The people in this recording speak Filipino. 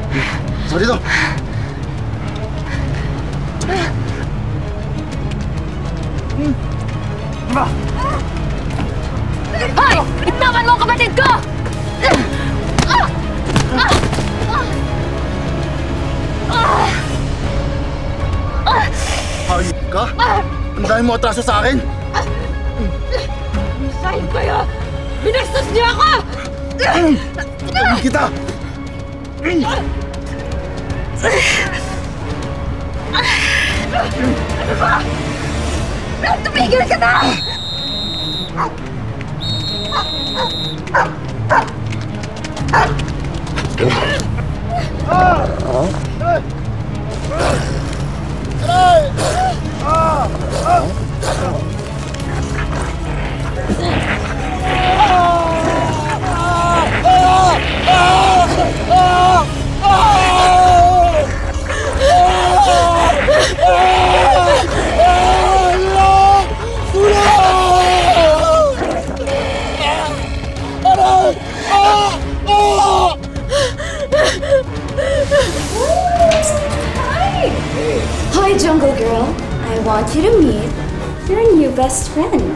Sorry to. Hoy! Itawan mo ang kapatid ko! Hayop ka? Ang dami mo atraso sa akin? Saan kayo? Binastos niyo ako! Patayin kita! Ano ba? Tumigil ka na! Hi, Jungle Girl. I want you to meet your new best friend.